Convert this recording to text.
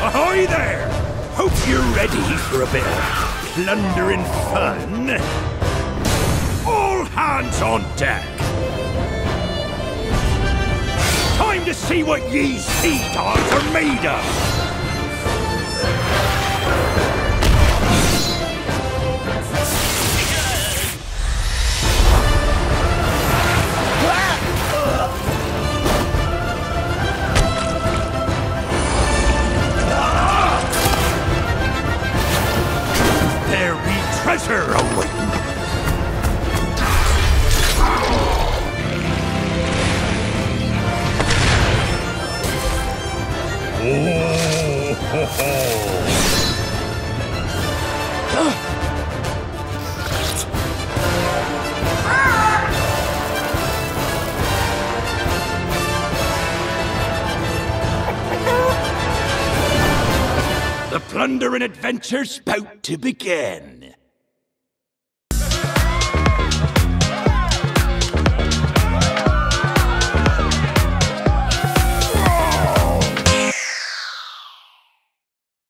Ahoy there! Hope you're ready for a bit of plundering fun. All hands on deck! Time to see what ye sea dogs are made of! There be treasure awaiting! Oh, ho, ho. The plundering adventure's about to begin.